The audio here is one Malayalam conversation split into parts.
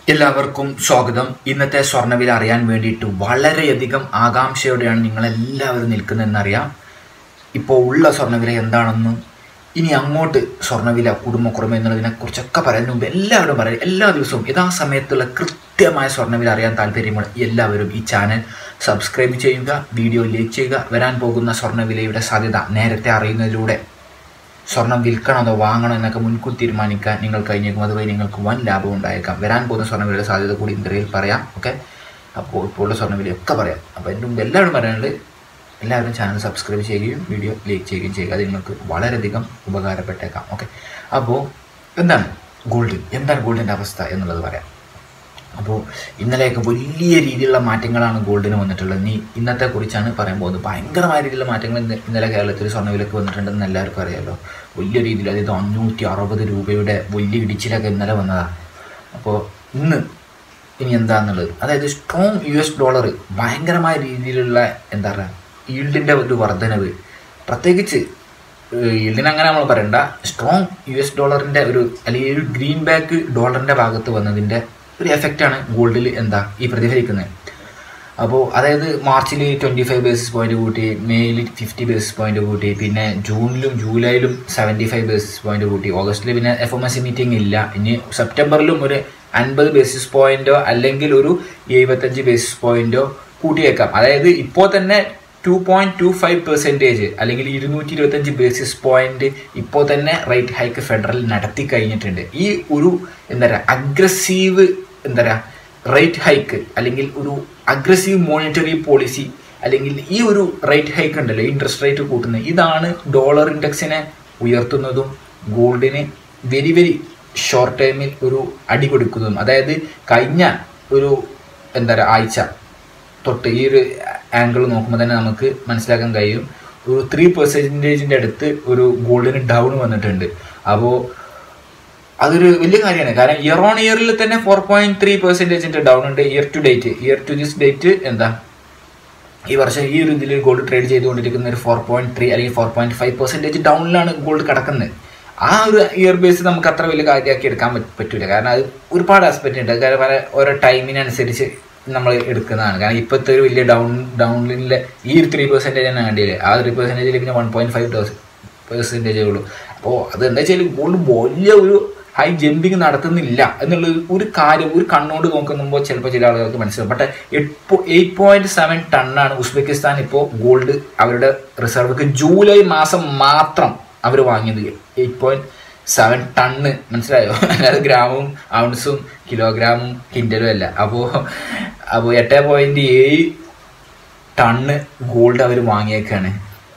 എല്ലാവർക്കും സ്വാഗതം. ഇന്നത്തെ സ്വർണ്ണവില അറിയാൻ വേണ്ടിയിട്ട് വളരെയധികം ആകാംക്ഷയോടെയാണ് നിങ്ങളെല്ലാവരും നിൽക്കുന്നതെന്നറിയാം. ഇപ്പോൾ ഉള്ള സ്വർണ്ണവില എന്താണെന്നും ഇനി അങ്ങോട്ട് സ്വർണ്ണവില കൂടുമോ കുറയുമോ എന്നുള്ളതിനെക്കുറിച്ചൊക്കെ പറയുന്നതിന് മുമ്പ് എല്ലാവരും പറയും, എല്ലാ ദിവസവും യഥാസമയത്തുള്ള കൃത്യമായ സ്വർണ്ണവില അറിയാൻ താല്പര്യമുള്ള എല്ലാവരും ഈ ചാനൽ സബ്സ്ക്രൈബ് ചെയ്യുക, വീഡിയോ ലൈക്ക് ചെയ്യുക. വരാൻ പോകുന്ന സ്വർണ്ണവിലയുടെ സാധ്യത നേരത്തെ അറിയുന്നതിലൂടെ സ്വർണം വിൽക്കണോ അതോ വാങ്ങണോ എന്നൊക്കെ മുൻകൂർ തീരുമാനിക്കാൻ നിങ്ങൾ കഴിഞ്ഞേക്കും. അതുവഴി നിങ്ങൾക്ക് വൻ ലാഭം ഉണ്ടായേക്കാം. വരാൻ പോകുന്ന സ്വർണ്ണവിലയുടെ സാധ്യത കൂടി ഇന്ത്യയിൽ പറയാം. ഓക്കെ, അപ്പോൾ ഇപ്പോൾ ഉള്ള സ്വർണ്ണവിലയൊക്കെ പറയാം. അപ്പോൾ എൻ്റെ മുമ്പ് എല്ലാവരും പറയാനുള്ളത് എല്ലാവരും ചാനൽ സബ്സ്ക്രൈബ് ചെയ്യുകയും വീഡിയോ ലൈക്ക് ചെയ്യുകയും ചെയ്യുക. അത് നിങ്ങൾക്ക് വളരെയധികം ഉപകാരപ്പെട്ടേക്കാം. ഓക്കെ, അപ്പോൾ എന്താണ് ഗോൾഡിൻ്റെ അവസ്ഥ എന്നുള്ളത് പറയാം. അപ്പോൾ ഇന്നലെയൊക്കെ വലിയ രീതിയിലുള്ള മാറ്റങ്ങളാണ് ഗോൾഡിന് വന്നിട്ടുള്ളത്. ഇന്നത്തെ കുറിച്ചാണ് പറയാൻ പോകുന്നത്. ഭയങ്കരമായ രീതിയിലുള്ള മാറ്റങ്ങൾ ഇന്നലെ കേരളത്തിൽ സ്വർണ്ണവിലക്ക് വന്നിട്ടുണ്ടെന്ന് എല്ലാവർക്കും അറിയാമല്ലോ. വലിയ രീതിയിൽ, അതായത് 560 രൂപയുടെ വലിയ ഇടിച്ചിലൊക്കെ ഇന്നലെ വന്നതാണ്. അപ്പോൾ ഇനി എന്താണെന്നുള്ളത്, അതായത് സ്ട്രോങ് US ഡോളർ, ഭയങ്കരമായ രീതിയിലുള്ള എന്താ പറയുക ഈൽഡിൻ്റെ ഒരു വർധനവ്, പ്രത്യേകിച്ച് ഈൽഡിന് അങ്ങനെ നമ്മൾ പറയണ്ട, സ്ട്രോങ് US ഡോളറിൻ്റെ അല്ലെങ്കിൽ ഒരു ഗ്രീൻ ബാക്ക് ഡോളറിൻ്റെ ഭാഗത്ത് വന്നതിൻ്റെ ഒരു എഫക്റ്റാണ് ഗോൾഡിൽ ഈ പ്രതിഫലിക്കുന്നത്. അപ്പോൾ അതായത് മാർച്ചിൽ 25 ബേസിസ് പോയിന്റ് കൂട്ടി, മെയ്യിൽ 50 ബേസിസ് പോയിന്റ് കൂട്ടി, പിന്നെ ജൂണിലും ജൂലൈയിലും 75 ബേസിസ് പോയിന്റ് കൂട്ടി, ഓഗസ്റ്റിൽ പിന്നെ FOMC മീറ്റിംഗ് ഇല്ല. ഇനി സെപ്റ്റംബറിലും ഒരു 50 ബേസിസ് പോയിന്റോ അല്ലെങ്കിൽ ഒരു 75 ബേസിസ് പോയിന്റോ കൂട്ടിയേക്കാം. അതായത് ഇപ്പോൾ തന്നെ 2.25% അല്ലെങ്കിൽ 225 ബേസിസ് പോയിന്റ് ഇപ്പോൾ തന്നെ റേറ്റ് ഹൈക്ക് ഫെഡറൽ നടത്തി കഴിഞ്ഞിട്ടുണ്ട്. ഈ ഒരു അഗ്രസീവ് റേറ്റ് ഹൈക്ക് അല്ലെങ്കിൽ ഒരു അഗ്രസീവ് മോണിറ്ററി പോളിസി അല്ലെങ്കിൽ ഈ ഒരു റേറ്റ് ഹൈക്ക് ഉണ്ടല്ലോ, ഇൻട്രസ്റ്റ് റേറ്റ് കൂട്ടുന്നത്, ഇതാണ് ഡോളർ ഇൻഡെക്സിനെ ഉയർത്തുന്നതും ഗോൾഡിന് വെരി വെരി ഷോർട്ട് ടൈമിൽ ഒരു അടി കൊടുക്കുന്നതും. അതായത് കഴിഞ്ഞ ഒരു ആഴ്ച തൊട്ട് ഈ ഒരു ആംഗിൾ നോക്കുമ്പോൾ തന്നെ നമുക്ക് മനസ്സിലാക്കാൻ കഴിയും, ഒരു 3% അടുത്ത് ഒരു ഗോൾഡിന് ഡൗൺ വന്നിട്ടുണ്ട്. അപ്പോൾ അതൊരു വലിയ കാര്യമാണ്. കാരണം ഇയർ ഓൺ ഇയറിൽ തന്നെ 4.3% ഡൗൺ ഉണ്ട്. ഇയർ ടു ദിസ് ഡേറ്റ് ഈ വർഷം ഈ ഒരു ഇതിൽ ഗോൾഡ് ട്രേഡ് ചെയ്തുകൊണ്ടിരിക്കുന്ന ഒരു 4.3 അല്ലെങ്കിൽ 4.5% ഡൗണിലാണ് ഗോൾഡ് കിടക്കുന്നത്. ആ ഒരു ഇയർ ബേസ് നമുക്ക് അത്ര വലിയ കാര്യമാക്കി എടുക്കാൻ പറ്റില്ല. കാരണം അത് ഒരുപാട് ആസ്പെക്റ്റ് ഉണ്ട്. കാരണം ഓരോ ടൈമിനനുസരിച്ച് നമ്മൾ എടുക്കുന്നതാണ്. കാരണം ഇപ്പോഴത്തെ ഒരു വലിയ ഡൗണിലെ ഈ ഒരു 3% തന്നെ കണ്ടില്ലേ, ആ 3% പിന്നെ 1.5% ഉള്ളൂ. അപ്പോൾ അത് എന്താ വെച്ചാൽ ഗോൾഡ് വലിയ ഒരു ഹൈ ജമ്പിങ് നടത്തുന്നില്ല എന്നുള്ള ഒരു കാര്യം ഒരു കണ്ണോട് നോക്കുമ്പോൾ ചിലപ്പോൾ ചില ആളുകൾക്ക് മനസ്സിലാവും. ബട്ട് 8.7 ടണ്ണാണ് ഉസ്ബെക്കിസ്ഥാൻ ഇപ്പോൾ ഗോൾഡ് അവരുടെ റിസർവ്ക്ക് ജൂലൈ മാസം മാത്രം അവർ വാങ്ങിയത്. 8.7 ടണ്ണ്, മനസ്സിലായോ? അല്ലാതെ ഗ്രാമും ഔൺസും കിലോഗ്രാമും കിൻഡലും അല്ല. അപ്പോൾ 8.7 ടണ്ണ് ഗോൾഡ് അവർ വാങ്ങിയേക്കാണ്.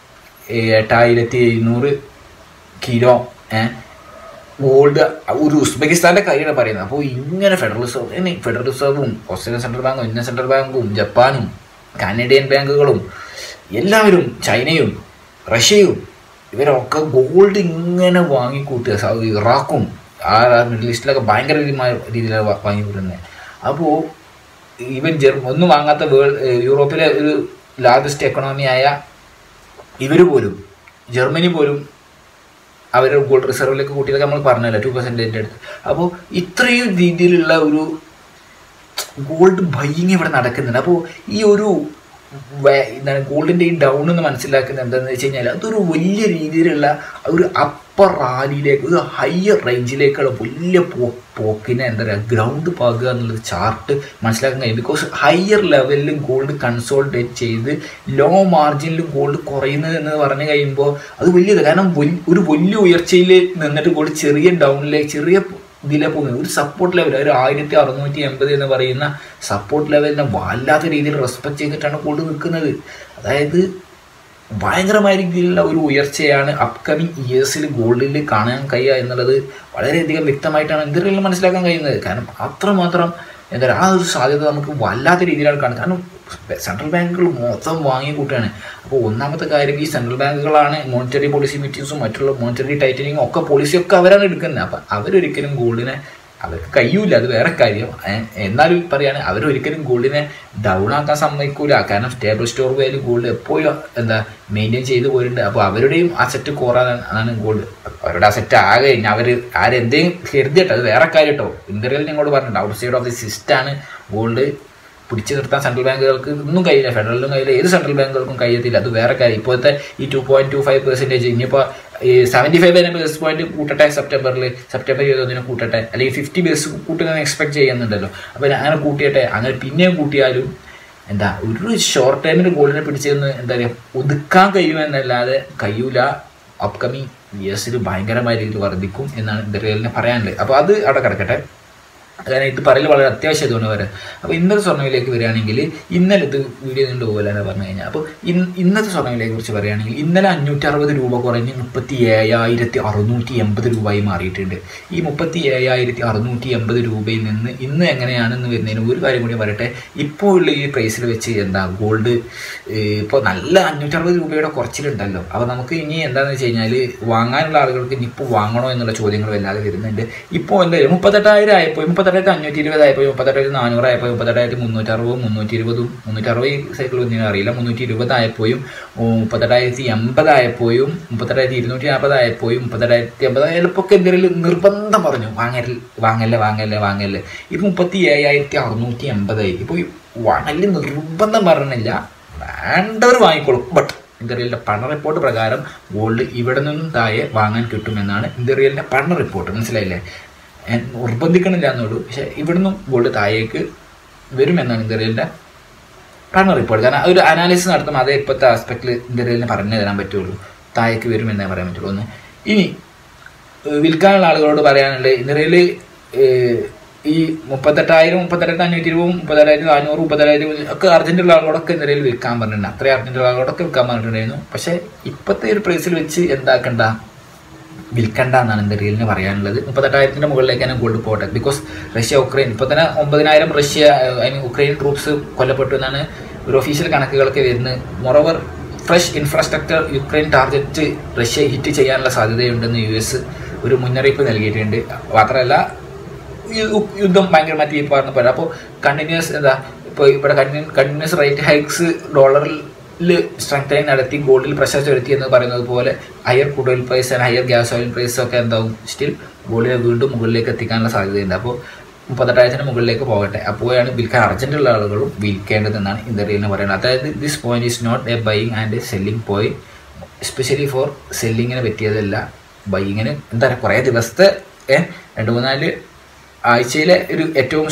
8700 കിലോ ഗോൾഡ് ഒരു ഉസ്ബെക്കിസ്ഥാന്റെ കയ്യിലാണ് പറയുന്നത്. അപ്പോൾ ഇങ്ങനെ ഫെഡറൽ റിസർവും ഓസ്ട്രേലിയൻ സെൻട്രൽ ബാങ്കും ഇന്ത്യൻ സെൻട്രൽ ബാങ്കും ജപ്പാനും കാനഡിയൻ ബാങ്കുകളും എല്ലാവരും, ചൈനയും റഷ്യയും, ഇവരൊക്കെ ഗോൾഡ് ഇങ്ങനെ വാങ്ങിക്കൂട്ടുക. ഇറാഖും ആ മിഡിൽ ഈസ്റ്റിലൊക്കെ ഭയങ്കര രീതിയിലാണ് വാങ്ങിക്കൂട്ടുന്നത്. അപ്പോൾ ഈവൻ ഒന്നും വാങ്ങാത്ത യൂറോപ്പിലെ ഒരു ലാർജസ്റ്റ് എക്കണോമിയായ ഇവർ പോലും, ജർമ്മനി പോലും അവർ ഗോൾഡ് റിസർവിലേക്ക് കൂട്ടിയതൊക്കെ നമ്മൾ പറഞ്ഞല്ലോ, 2% അടുത്ത്. അപ്പോൾ ഇത്രയും രീതിയിലുള്ള ഒരു ഗോൾഡ് ബൈയിങ് ഇവിടെ നടക്കുന്നുണ്ട്. അപ്പോൾ ഈ ഒരു ഗോൾഡിൻ്റെ ഈ ഡൗൺ എന്ന് മനസ്സിലാക്കുന്നത് എന്താണെന്ന് വെച്ച് കഴിഞ്ഞാൽ അതൊരു വലിയ രീതിയിലുള്ള ഒരു അപ്പർ റാലിയിലേക്ക്, ഒരു ഹയർ റേഞ്ചിലേക്കുള്ള വലിയ പോക്കിനെ ഗ്രൗണ്ട് പാകുക എന്നുള്ളത് ചാർട്ട് മനസ്സിലാക്കാൻ കഴിയും. ബിക്കോസ് ഹയർ ലെവലിൽ ഗോൾഡ് കൺസോൾട്ടേറ്റ് ചെയ്ത് ലോ മാർജിനിൽ ഗോൾഡ് കുറയുന്നത് എന്ന് പറഞ്ഞു കഴിയുമ്പോൾ അത് വലിയത്. കാരണം ഒരു വലിയ ഉയർച്ചയിൽ നിന്നിട്ട് ഗോൾഡ് ചെറിയ ഡൗണിലേക്ക്, ചെറിയ ഇതിലെ പോകുന്നത്. ഒരു സപ്പോർട്ട് ലെവൽ, ഒരു 1680 എന്ന് പറയുന്ന സപ്പോർട്ട് ലെവലിനെ വല്ലാത്ത രീതിയിൽ റെസ്പെക്ട് ചെയ്തിട്ടാണ് ഗോൾഡ് നിൽക്കുന്നത്. അതായത് ഭയങ്കരമായ രീതിയിലുള്ള ഒരു ഉയർച്ചയാണ് അപ്കമിങ് ഇയേഴ്സിൽ ഗോൾഡിൽ കാണാൻ കഴിയുക എന്നുള്ളത് വളരെയധികം വ്യക്തമായിട്ടാണ് ഇന്ത്യയിൽ മനസ്സിലാക്കാൻ കഴിയുന്നത്. കാരണം അത്രമാത്രം ആ ഒരു സാധ്യത നമുക്ക് വല്ലാത്ത രീതിയിലാണ് കാണുന്നത്. കാരണം സെൻട്രൽ ബാങ്കുകൾ മൊത്തം വാങ്ങിക്കൂട്ടുകയാണ്. അപ്പോൾ ഒന്നാമത്തെ കാര്യം, ഈ സെൻട്രൽ ബാങ്കുകളാണ് മോണിറ്ററി പോളിസി മീറ്റിംഗ്സും മറ്റുള്ള മോണിറ്ററി ടൈറ്റനിങ്ങും ഒക്കെ പോളിസിയൊക്കെ അവരാണ് എടുക്കുന്നത്. അപ്പം അവരൊരിക്കലും ഗോൾഡിനെ അവർക്ക് കഴിയൂല, അത് വേറെ കാര്യം. എന്നാലും പറയാണ് അവരൊരിക്കലും ഗോൾഡിനെ ഡൗൺ ആക്കാൻ സമ്മതിക്കൂല. കാരണം സ്റ്റേബിൾ സ്റ്റോർ വാല്യൂ ഗോൾഡ് എപ്പോഴും മെയിൻറ്റെയിൻ ചെയ്ത് പോയിട്ടുണ്ട്. അപ്പോൾ അവരുടെയും അസറ്റ് കുറവാണ് ഗോൾഡ്. അവരുടെ അസറ്റ് ആകെ കഴിഞ്ഞാൽ അവർ ആരെന്തെങ്കിലും കരുതിയിട്ട് അത് വേറെ കാര്യം കേട്ടോ. ഇന്ത്യയിൽ നിങ്ങളോട് പറഞ്ഞിട്ടുണ്ട് ഔട്ട് സൈഡ് ഓഫ് ദി സിസ്റ്റാണ് ഗോൾഡ് പിടിച്ചു നിർത്താൻ സെൻട്രൽ ബാങ്കുകൾക്ക് ഒന്നും കഴിയില്ല. ഫെഡറലിനും കഴിയില്ല, ഏത് സെൻട്രൽ ബാങ്കുകൾക്കും കഴിയത്തില്ല. അത് വേറെ കാര്യം. ഇപ്പോഴത്തെ ഈ 2.25% ഇനിയിപ്പോൾ ഈ 75 ബേസ് പോയിന്റ് കൂട്ടട്ടെ, സെപ്റ്റംബർ 21 കൂട്ടട്ടെ, അല്ലെങ്കിൽ 50 ബേസ് കൂട്ടുന്നത് എക്സ്പെക്ട് ചെയ്യുന്നുണ്ടല്ലോ. അപ്പോൾ അങ്ങനെ കൂട്ടിയട്ടെ. അങ്ങനെ പിന്നെയും കൂട്ടിയാലും ഒരു ഷോർട്ട് ടൈമിൽ ഗോൾഡിനെ പിടിച്ചെന്ന് ഒതുക്കാൻ കഴിയുമെന്നല്ലാതെ കഴിയൂല. അപ്കമിങ് ഇയേഴ്സിൽ ഭയങ്കരമായ രീതിയിൽ വർദ്ധിക്കും എന്നാണ് ഇന്ത്യയിലിനെ പറയാനുള്ളത്. അപ്പോൾ അത് അവിടെ കിടക്കട്ടെ. കാരണം ഇത് പറയൽ വളരെ അത്യാവശ്യമായതുകൊണ്ട് വരാം. അപ്പോൾ ഇന്നത്തെ സ്വർണ്ണവിലേക്ക് വരികയാണെങ്കിൽ ഇന്നലെ ഇത് വീഡിയോ കൊണ്ട് പോകില്ല എന്ന് പറഞ്ഞു കഴിഞ്ഞാൽ, അപ്പോൾ ഇന്നത്തെ സ്വർണ്ണവിലയെ കുറിച്ച് പറയുകയാണെങ്കിൽ ഇന്നലെ 560 രൂപ കുറഞ്ഞ് 37,680 രൂപയായി മാറിയിട്ടുണ്ട്. ഈ 37,680 രൂപയിൽ നിന്ന് ഇന്ന് എങ്ങനെയാണെന്ന് വരുന്നതിന് ഒരു കാര്യം കൂടി പറയട്ടെ. ഇപ്പോൾ ഉള്ള ഈ പ്രൈസിൽ വെച്ച് ഗോൾഡ് ഇപ്പോൾ നല്ല 560 രൂപയുടെ കുറച്ചിലുണ്ടല്ലോ. അപ്പോൾ നമുക്ക് ഇനി എന്താണെന്ന് വെച്ച് കഴിഞ്ഞാൽ വാങ്ങാനുള്ള ആളുകൾക്ക് ഇനിയിപ്പോൾ വാങ്ങണോ എന്നുള്ള ചോദ്യങ്ങൾ വല്ലാതെ വരുന്നുണ്ട്. ഇപ്പോൾ എന്തായാലും 38,000 ആയപ്പോൾ 38,520 ആയപ്പോൾ 38,400 ആയപ്പോൾ 38,360 320 സൈക്കിൾ ഒന്നിനും അറിയില്ല 320 ആയപ്പോഴും 38,080 ആയപ്പോഴും 38,240 ആയപ്പോഴും 38,080 ചിലപ്പോൾ എന്തെങ്കിലും നിർബന്ധം പറഞ്ഞു വാങ്ങല്ലേ. ഇപ്പോൾ 37,680 ആയി. ഇപ്പോൾ വാങ്ങല് നിർബന്ധം പറഞ്ഞില്ല, വേണ്ടവർ വാങ്ങിക്കോളും. ബട്ട് ഇന്ത്യയിലെ പഠന റിപ്പോർട്ട് പ്രകാരം ഗോൾഡ് ഇവിടെ നിന്നും താഴെ വാങ്ങാൻ കിട്ടുമെന്നാണ് ഇന്ത്യയിലെ പഠന റിപ്പോർട്ട്. മനസ്സിലായില്ലേ? നിർബന്ധിക്കണില്ല എന്നുള്ളൂ. പക്ഷേ ഇവിടുന്നും ഗോൾഡ് താഴേക്ക് വരുമെന്നാണ് ഇന്ത്യയിലെ പഠന റിപ്പോർട്ട്. കാരണം ഒരു അനാലിസിസ് നടത്തും, അതേ ഇപ്പോഴത്തെ ആസ്പെക്റ്റിൽ ഇന്ത്യയിലിന് പറഞ്ഞു തരാൻ പറ്റുള്ളൂ. താഴേക്ക് വരുമെന്നേ പറയാൻ പറ്റുള്ളൂ. ഒന്ന് ഇനി വിൽക്കാനുള്ള ആളുകളോട് പറയാനുള്ളത്, ഇന്ത്യയിൽ ഈ 38,000 38,520 38,400 38,000 ഒക്കെ അർജന്റുള്ള ആളുകളോടൊക്കെ ഇന്ത്യയിൽ വിൽക്കാൻ പറഞ്ഞിട്ടുണ്ട്. അത്രയും അർജന്റുള്ള ആളുകളോടൊക്കെ വിൽക്കാൻ പറഞ്ഞിട്ടുണ്ടായിരുന്നു. പക്ഷേ ഇപ്പോഴത്തെ ഒരു പ്രൈസിൽ വെച്ച് വിൽക്കണ്ട എന്നാണ് ഇന്ത്യയിലിന് പറയാനുള്ളത്. 38,000 മുകളിലേക്കാണ് ഗോൾഡ് പോട്ടെ. ബിക്കോസ് റഷ്യ ഉക്രൈൻ ഇപ്പോൾ തന്നെ 9,000 ഉക്രൈൻ ട്രൂപ്സ് കൊല്ലപ്പെട്ടു എന്നാണ് ഒരു ഒഫീഷ്യൽ കണക്കുകളൊക്കെ വരുന്നത്. Moreover fresh infrastructure Ukraine target Russia hit ചെയ്യാനുള്ള സാധ്യതയുണ്ടെന്ന് US ഒരു മുന്നറിയിപ്പ് നൽകിയിട്ടുണ്ട്. മാത്രമല്ല യുദ്ധം ഭയങ്കരമായിട്ട് ഈ പറഞ്ഞ പോലെ. അപ്പോൾ കണ്ടിന്യൂസ് ഇപ്പോൾ ഇവിടെ കണ്ടിന്യൂസ് റേറ്റ് ഹൈക്സ് ഡോളറിൽ സ്ട്രെങ്തനിങ് നടത്തി ഗോൾഡിൽ പ്രഷർ ചെലുത്തി എന്ന് പറയുന്നത് പോലെ higher crude oil price and higher gas oil price ഒക്കെ സ്റ്റിൽ ഗോൾഡിനെ വീണ്ടും മുകളിലേക്ക് എത്തിക്കാനുള്ള സാധ്യതയുണ്ട്. അപ്പോൾ 38,000 മുകളിലേക്ക് പോകട്ടെ. അപ്പോഴാണ് വിൽക്കാൻ അർജന്റുള്ള ആളുകളും വിൽക്കേണ്ടതെന്നാണ് ഇന്ത്യയിൽ പറയുന്നത്. അതായത് this point is not a buying and selling point, especially for സെല്ലിങ്ങിന് പറ്റിയതല്ല. ബൈയിങ്ങിന് കുറേ ദിവസത്തെ 2-3 ആഴ്ചയിലെ ഒരു ഏറ്റവും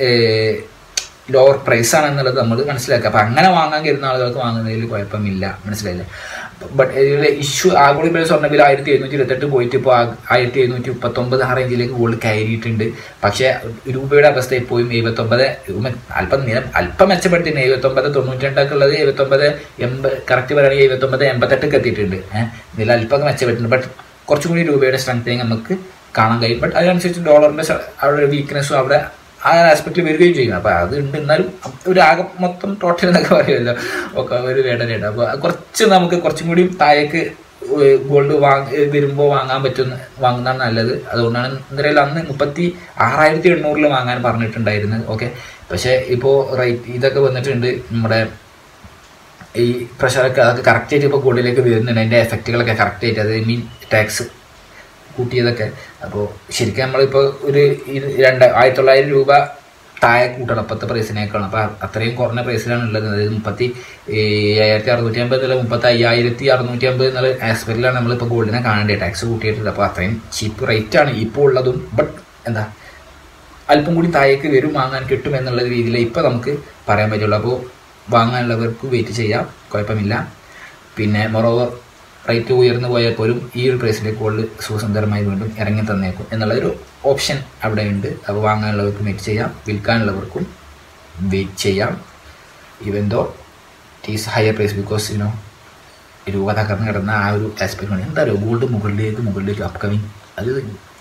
ലോവർ പ്രൈസാണ് എന്നുള്ളത് നമ്മൾ മനസ്സിലാക്കുക. അപ്പോൾ അങ്ങനെ വാങ്ങാൻ കരുതുന്ന ആളുകൾക്ക് വാങ്ങുന്നതിൽ കുഴപ്പമില്ല. മനസ്സിലായില്ലേ? ബട്ട് ഇതിലെ ഇഷ്യൂ ആഗോള വില സ്വർണ്ണവില 1,728 പോയിട്ട് ഇപ്പോൾ 1,739 ആ റേഞ്ചിലേക്ക് ഗോൾഡ് കയറിയിട്ടുണ്ട്. പക്ഷേ രൂപയുടെ അവസ്ഥ ഇപ്പോഴും 79 അല്പം മെച്ചപ്പെടുത്തിയിട്ടുണ്ട്. 79.92 ഉള്ളത് 79.80 കറക്റ്റ് പറയുകയാണെങ്കിൽ 79.88 എത്തിയിട്ടുണ്ട്. ഇതിൽ അല്പം മെച്ചപ്പെട്ടിട്ടുണ്ട്. ബട്ട് കുറച്ചും കൂടി രൂപയുടെ സ്ട്രെങ്തനിങ് നമുക്ക് കാണാൻ കഴിയും. ബട്ട് അതിനനുസരിച്ച് ഡോളറിൻ്റെ അവിടെ വീക്ക്നെസ്സും അവിടെ ആ ആസ്പെക്റ്റിൽ വരികയും ചെയ്യും. അപ്പോൾ അത് ഉണ്ട്. എന്നാലും ഒരു ആകെ മൊത്തം ടോട്ടൽ എന്നൊക്കെ പറയുമല്ലോ ഒക്കെ ഒരു വേദനയുണ്ട്. അപ്പോൾ നമുക്ക് കുറച്ചും കൂടി താഴേക്ക് ഗോൾഡ് വരുമ്പോൾ വാങ്ങുന്നതാണ് നല്ലത്. അതുകൊണ്ടാണ് എന്തായാലും അന്ന് 36,800 വാങ്ങാൻ പറഞ്ഞിട്ടുണ്ടായിരുന്നത്. ഓക്കെ, പക്ഷേ ഇപ്പോൾ റേറ്റ് ഇതൊക്കെ വന്നിട്ടുണ്ട്. നമ്മുടെ ഈ പ്രഷറൊക്കെ അതൊക്കെ കറക്റ്റായിട്ട് ഇപ്പോൾ ഗോൾഡിലേക്ക് വരുന്നുണ്ട്. അതിൻ്റെ എഫക്റ്റുകളൊക്കെ കറക്റ്റായിട്ട്, അത് ടാക്സ് കൂട്ടിയതൊക്കെ. അപ്പോൾ ശരിക്കും നമ്മളിപ്പോൾ ഒരു 1,900 രൂപ താഴെ കൂട്ടണം അപ്പോഴത്തെ പ്രൈസിനേക്കാളും. അപ്പോൾ അത്രയും കുറഞ്ഞ പ്രൈസിലാണ് ഉള്ളത്. അതായത് 37,650 35,650 എന്നുള്ള ആസ്പെക്റ്റിലാണ് നമ്മളിപ്പോൾ ഗോൾഡിനെ കാണേണ്ടത്. ടാക്സ് കൂട്ടിയിട്ടില്ല. അപ്പോൾ അത്രയും ചീപ്പ് റേറ്റാണ് ഇപ്പോൾ ഉള്ളതും. ബട്ട് അല്പം കൂടി താഴേക്ക് വരും, വാങ്ങാൻ കിട്ടും എന്നുള്ള രീതിയിൽ ഇപ്പോൾ നമുക്ക് പറയാൻ പറ്റുള്ളൂ. അപ്പോൾ വാങ്ങാനുള്ളവർക്ക് വെയിറ്റ് ചെയ്യാം, കുഴപ്പമില്ല. പിന്നെ മോറോവർ റേറ്റ് ഉയർന്നു പോയാൽ പോലും ഈ ഒരു പ്രൈസിലേക്ക് ഗോൾഡ് സുഖസുന്ദരമായി വീണ്ടും ഇറങ്ങി തന്നേക്കും എന്നുള്ളൊരു ഓപ്ഷൻ അവിടെ ഉണ്ട്. അപ്പോൾ വാങ്ങാനുള്ളവർക്കും വെയിറ്റ് ചെയ്യാം, വിൽക്കാനുള്ളവർക്കും വെയിറ്റ് ചെയ്യാം. Even though it is higher price because രൂപ തകർന്ന് കിടന്ന ആ ഒരു ആസ്പെക്ട് കൊണ്ട് എന്താ പറയുക, ഗോൾഡ് മുകളിലേക്ക് അപ്കമിങ് അത്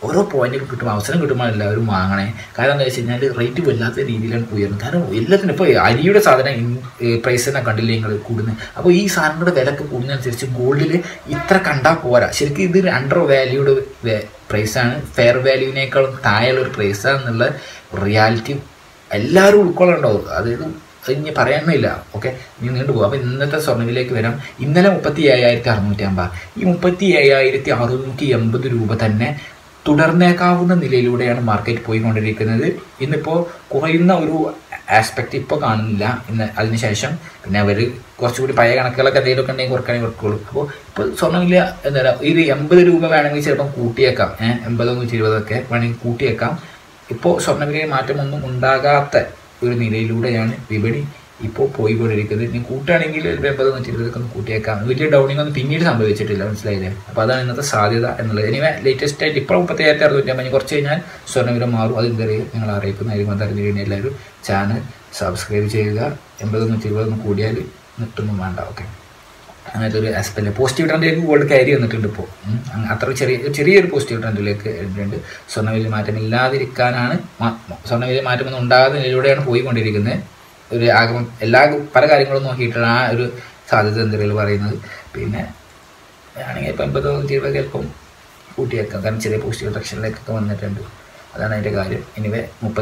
ഓരോ പോയിന്റും കിട്ടുമ്പോൾ അവസരം കിട്ടുമ്പോൾ എല്ലാവരും വാങ്ങണേ. കാരണം എന്താ വെച്ച് കഴിഞ്ഞാൽ റേറ്റ് വല്ലാത്ത രീതിയിലാണ് ഉയർന്നത്. കാരണം എല്ലാത്തിനും ഇപ്പോൾ അരിയുടെ സാധനം പ്രൈസ് തന്നെ കണ്ടില്ലേ നിങ്ങൾ കൂടുന്നത്. അപ്പോൾ ഈ സാധനങ്ങളുടെ വിലക്ക് കൂടുന്നതനുസരിച്ച് ഗോൾഡിൽ ഇത്ര കണ്ടാൽ പോരാ. ശരിക്കും ഇത് അണ്ടർ വാല്യൂഡ് പ്രൈസാണ്, ഫെയർ വാല്യൂവിനേക്കാളും താഴെയുള്ള ഒരു പ്രൈസാണെന്നുള്ള റിയാലിറ്റി എല്ലാവരും ഉൾക്കൊള്ളണ്ടാവും. അതായത് ഇനി പറയാനൊന്നുമില്ല. ഓക്കെ, ഇനി നീണ്ടു പോകും. അപ്പോൾ ഇന്നത്തെ സ്വർണ്ണവിലേക്ക് വരാം. ഇന്നലെ 37,650. ഈ 37,680 രൂപ തന്നെ തുടർന്നേക്കാവുന്ന നിലയിലൂടെയാണ് മാർക്കറ്റ് പോയിക്കൊണ്ടിരിക്കുന്നത്. ഇന്നിപ്പോൾ കുറയുന്ന ഒരു ആസ്പെക്റ്റ് ഇപ്പോൾ കാണുന്നില്ല. ഇന്ന് അതിനുശേഷം പിന്നെ അവർ കുറച്ചുകൂടി പഴയ കണക്കുകളൊക്കെ എന്തെങ്കിലുമൊക്കെ ഉണ്ടെങ്കിൽ കുറക്കാനേ കുറക്കുള്ളൂ. അപ്പോൾ ഇപ്പോൾ സ്വർണ്ണവില എന്താ പറയുക, ഇത് 80 രൂപ വേണമെങ്കിൽ ചിലപ്പം കൂട്ടിയേക്കാം. 80 120 വേണമെങ്കിൽ കൂട്ടിയേക്കാം. ഇപ്പോൾ സ്വർണ്ണവിലയിൽ മാറ്റമൊന്നും ഉണ്ടാകാത്ത ഒരു നിലയിലൂടെയാണ് വിപണി ഇപ്പോൾ പോയിക്കൊണ്ടിരിക്കുന്നത്. ഇനി കൂട്ടുകയാണെങ്കിൽ 80 120 ഒന്ന് കൂട്ടിയേക്കാം. വലിയ ഡൗണിങ് ഒന്നും പിന്നീട് സംഭവിച്ചിട്ടില്ല, മനസ്സിലായില്ലേ? അപ്പോൾ അതാണ് ഇന്നത്തെ സാധ്യത എന്നുള്ളത്. ഇനി ലേറ്റസ്റ്റ് ആയിട്ട് ഇപ്പോൾ 37,650, കുറച്ച് കഴിഞ്ഞാൽ സ്വർണ്ണവില മാറും. അത് എന്തായാലും നിങ്ങൾ അറിയിക്കുന്നതായിരിക്കും. അതറിഞ്ഞു കഴിഞ്ഞാൽ എല്ലാവരും ചാനൽ സബ്സ്ക്രൈബ് ചെയ്യുക. 80 120 കൂടിയാൽ നിട്ടൊന്നും വേണ്ട. ഓക്കെ, അങ്ങനത്തെ ഒരു ആസ്പെക്ട് പോസിറ്റീവ് ട്രെൻഡിലേക്ക് ഗോൾഡ് കയറി വന്നിട്ടുണ്ട്. ഇപ്പോൾ അത്ര ചെറിയൊരു പോസിറ്റീവ് ട്രെൻഡിലേക്ക് വരുന്നുണ്ട്. സ്വർണ്ണവില മാറ്റമില്ലാതിരിക്കാനാണ്, സ്വർണ്ണവില മാറ്റമൊന്നും ഉണ്ടാകാത്ത നിലയിലൂടെയാണ് പോയിക്കൊണ്ടിരിക്കുന്നത്. ഒരു ആഗമം പല കാര്യങ്ങളും നോക്കിയിട്ടാണ് ആ ഒരു സാധ്യത എന്തെങ്കിലും പറയുന്നത്. പിന്നെ ആണെങ്കിൽ ഇപ്പോൾ 80 120 ചിലപ്പം കൂട്ടിയേക്കാം. കാരണം ചെറിയ പോസിറ്റീവ് സെക്ഷനിലേക്കൊക്കെ വന്നിട്ടുണ്ട്. അതാണ് അതിൻ്റെ കാര്യം. എനിവേ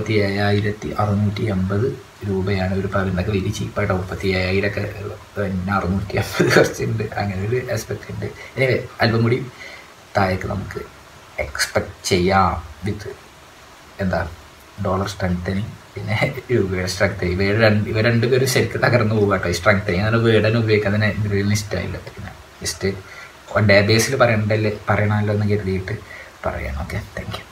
37,680 രൂപയാണ് ഒരു പവനൊക്കെ വലിയ ചീപ്പായിട്ട്. 37,000 പിന്നെ 650 കുറച്ചുണ്ട്. അങ്ങനെ ഒരു ആസ്പെക്റ്റ് ഉണ്ട്. എനിവേ അല്പം കൂടി താഴേക്ക് നമുക്ക് എക്സ്പെക്റ്റ് ചെയ്യാം വിത്ത് എന്താ ഡോളർ സ്ട്രെങ്തനിങ്, പിന്നെ രൂപയുടെ സ്ട്രെങ്തനിങ്. ഇവർ രണ്ടുപേരും ശരിക്കും തകർന്നു പോകുക കേട്ടോ. ഈ സ്ട്രെങ്തനിങ് അങ്ങനെ വേർഡ് തന്നെ ഉപയോഗിക്കാൻ തന്നെ ഇതിൽ ഇഷ്ടമായില്ല. പിന്നെ ജസ്റ്റ് ഡേ ബേസിൽ പറയണമല്ലോ എന്ന് കരുതിയിട്ട് പറയാം. Okay, thank U.